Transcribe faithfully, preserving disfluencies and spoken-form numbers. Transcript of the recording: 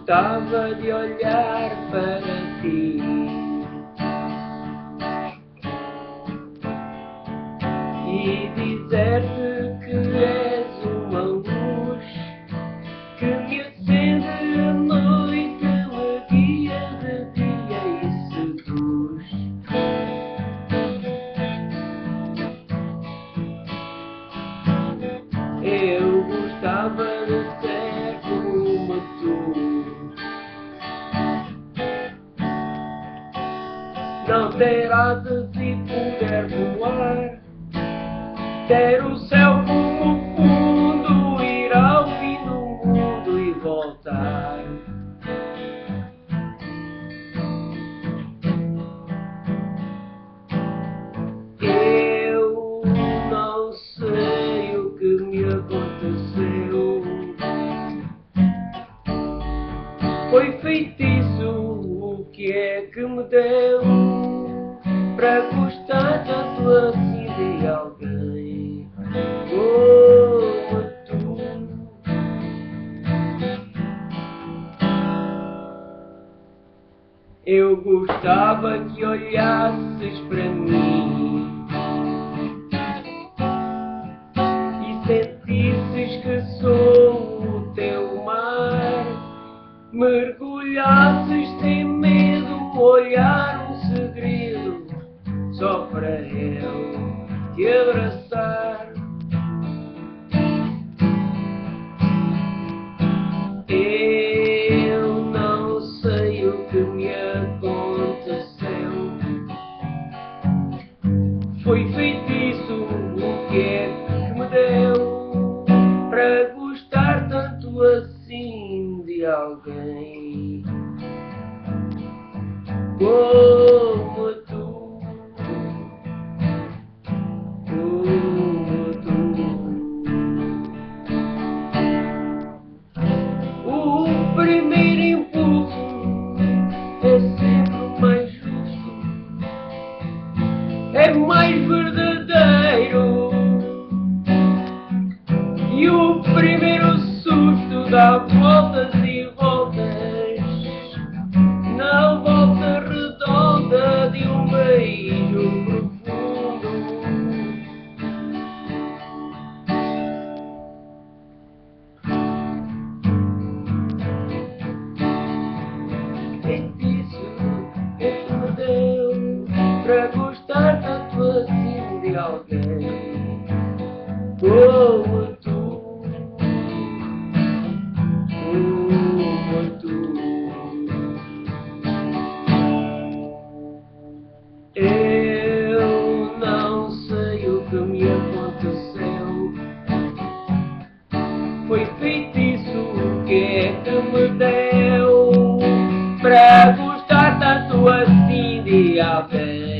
gostava de olhar para ti e dizer-te que és uma luz que me acende a noite, me guia de dia e seduz. Eu gostava de ser como tu, não ter asas e poder voar, ter o céu como fundo, ir ao fim do mundo e voltar. Eu não sei o que me aconteceu, foi feitiço, o que é que me deu para gostar tanto assim de alguém como tu? Eu gostava que olhasses para mim e sentisses que sou o teu mar, mergulhasses sem medo, olhar um segredo só para eu te abraçar. Eu não sei o que me aconteceu, foi feitiço, o que é que me deu para gostar tanto assim de alguém como tu, como tu. O primeiro impulso é sempre mais justo, é mais verdadeiro, e o primeiro susto dá voltas e voltas na volta redonda de um beijo profundo. Feitiço é que me deu para gostar tanto assim de alguém como tu, como tu. Eu não sei o que me aconteceu, foi feitiço, o que é que me deu para gostar tanto assim de alguém